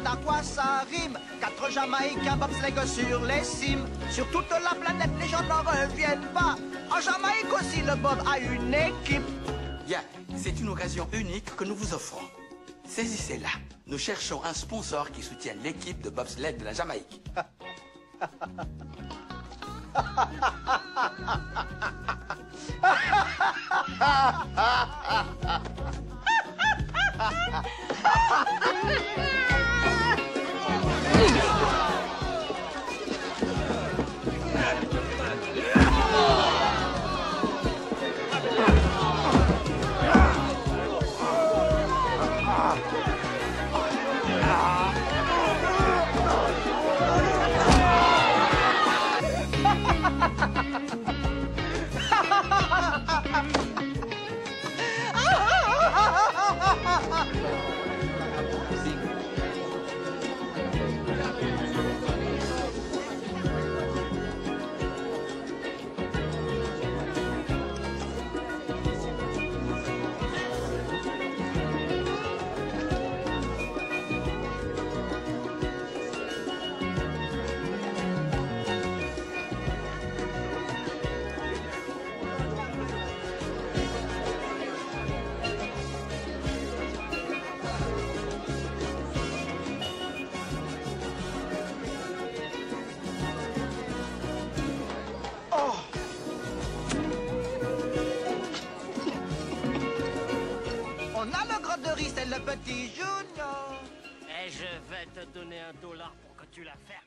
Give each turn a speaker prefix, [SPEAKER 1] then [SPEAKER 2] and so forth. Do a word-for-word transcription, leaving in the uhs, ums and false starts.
[SPEAKER 1] demande à quoi ça rime. Quatre Jamaïcains bobsleigh sur les cimes. Sur toute la planète, les gens n'en reviennent pas. En Jamaïque aussi, le bob a une équipe.
[SPEAKER 2] Bien, c'est une occasion unique que nous vous offrons. Saisissez-la. Nous cherchons un sponsor qui soutienne l'équipe de bobsleigh de la Jamaïque.
[SPEAKER 1] On a le gros de riz, c'est le petit Junior.
[SPEAKER 3] Et je vais te donner un dollar pour que tu la fasses.